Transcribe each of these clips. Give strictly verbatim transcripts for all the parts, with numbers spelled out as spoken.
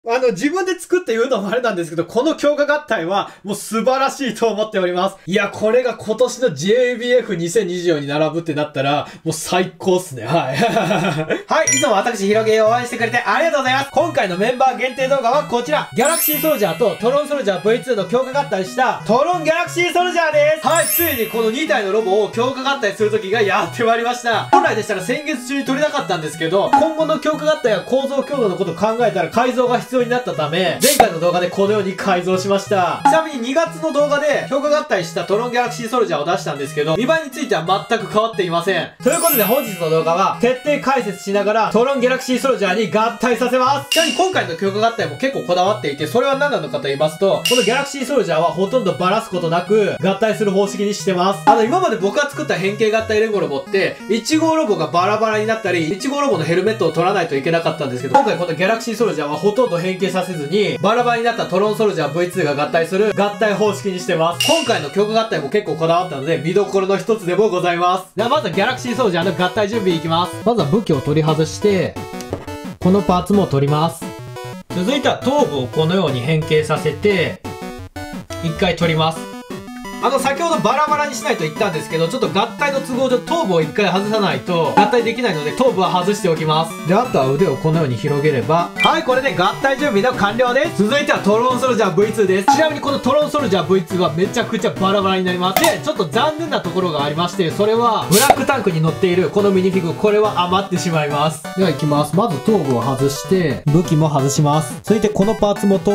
あの、自分で作って言うのもあれなんですけど、この強化合体はもう素晴らしいと思っております。いや、これが今年の ジェイエービーエフにせんにじゅうよん に並ぶってなったら、もう最高っすね。はい。はい、いつも私、ひろげを応援してくれてありがとうございます。今回のメンバー限定動画はこちら。ギャラクシーソルジャーとトロンソルジャー ブイツー の強化合体したトロンギャラクシーソルジャーです。はい、ついにこのにたいのロボを強化合体する時がやってまいりました。本来でしたら先月中に撮れなかったんですけど、今後の強化合体や構造強度のことを考えたら改造が必要になったため、前回の動画でこのように改造しました。ちなみににがつの動画で強化合体したトロンギャラクシーソルジャーを出したんですけど、見栄えについては全く変わっていません。ということで本日の動画は徹底解説しながらトロンギャラクシーソルジャーに合体させます。ちなみに今回の強化合体も結構こだわっていて、それは何なのかと言いますと、このギャラクシーソルジャーはほとんどバラすことなく合体する方式にしてます。あの今まで僕が作った変形合体連合ロボって、いち号ロボがバラバラになったり、いち号ロボのヘルメットを取らないといけなかったんですけど、今回このギャラクシーソルジャーはほとんど変形させずに、バラバラになったトロンソルジャー ブイツー が合体する合体方式にしてます。今回の強化合体も結構こだわったので、見どころの一つでもございます。ではまずはギャラクシーソルジャーの合体準備いきます。まずは武器を取り外して、このパーツも取ります。続いては頭部をこのように変形させて、一回取ります。あの、先ほどバラバラにしないと言ったんですけど、ちょっと合体の都合上頭部を一回外さないと合体できないので、頭部は外しておきます。で、あとは腕をこのように広げれば、はい、これで合体準備の完了です。続いてはトロンソルジャー ブイツー です。ちなみにこのトロンソルジャー ブイツー はめちゃくちゃバラバラになります。で、ちょっと残念なところがありまして、それは、ブラックタンクに乗っているこのミニフィグ、これは余ってしまいます。では行きます。まず頭部を外して、武器も外します。続いてこのパーツも取って、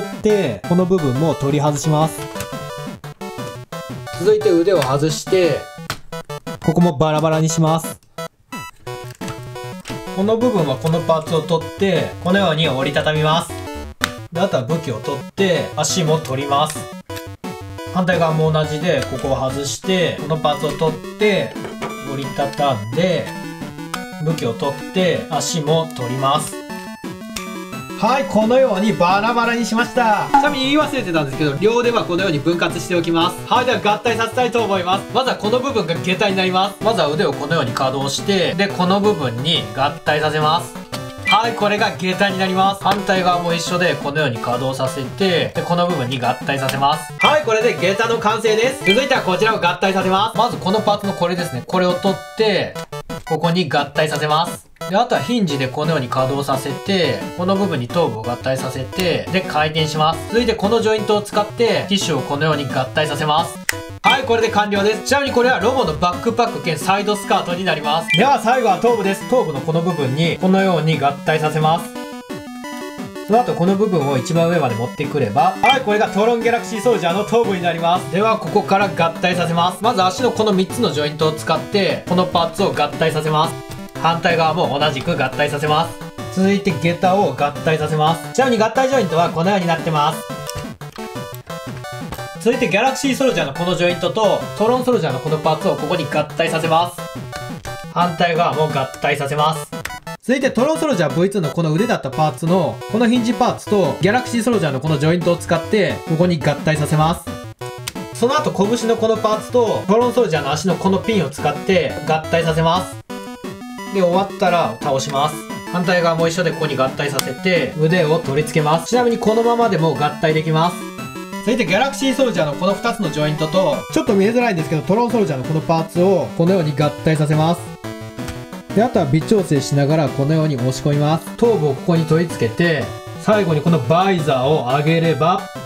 この部分も取り外します。続いて腕を外して、ここもバラバラにします。この部分はこのパーツを取って、このように折りたたみます。で、あとは武器を取って、足も取ります。反対側も同じで、ここを外して、このパーツを取って、折りたたんで、武器を取って、足も取ります。はい、このようにバラバラにしました。ちなみに言い忘れてたんですけど、両腕はこのように分割しておきます。はい、では合体させたいと思います。まずはこの部分が下体になります。まずは腕をこのように可動して、で、この部分に合体させます。はい、これが下体になります。反対側も一緒で、このように可動させて、で、この部分に合体させます。はい、これで下体の完成です。続いてはこちらを合体させます。まずこのパーツのこれですね。これを取って、ここに合体させます。で、あとはヒンジでこのように可動させて、この部分に頭部を合体させて、で、回転します。続いてこのジョイントを使って、ティッシュをこのように合体させます。はい、これで完了です。ちなみにこれはロボのバックパック兼サイドスカートになります。では最後は頭部です。頭部のこの部分に、このように合体させます。その後この部分を一番上まで持ってくれば、はい、これがトロンギャラクシーソルジャーの頭部になります。では、ここから合体させます。まず足のこのみっつのジョイントを使って、このパーツを合体させます。反対側も同じく合体させます。続いて下駄を合体させます。ちなみに合体ジョイントはこのようになってます。続いてギャラクシーソルジャーのこのジョイントとトロンソルジャーのこのパーツをここに合体させます。反対側も合体させます。続いてトロンソルジャー ブイツー のこの腕だったパーツのこのヒンジパーツとギャラクシーソルジャーのこのジョイントを使ってここに合体させます。その後拳のこのパーツとトロンソルジャーの足のこのピンを使って合体させます。で、終わったら倒します。反対側も一緒でここに合体させて腕を取り付けます。ちなみにこのままでも合体できます。続いてギャラクシーソルジャーのこのふたつのジョイントとちょっと見えづらいんですけどトロンソルジャーのこのパーツをこのように合体させます。で、あとは微調整しながらこのように押し込みます。頭部をここに取り付けて最後にこのバイザーを上げれば